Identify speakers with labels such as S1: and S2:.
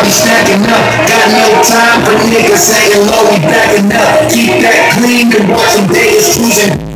S1: we stacking up. Got no time for niggas saying low, we backing up. Keep that clean and watch them days cruising.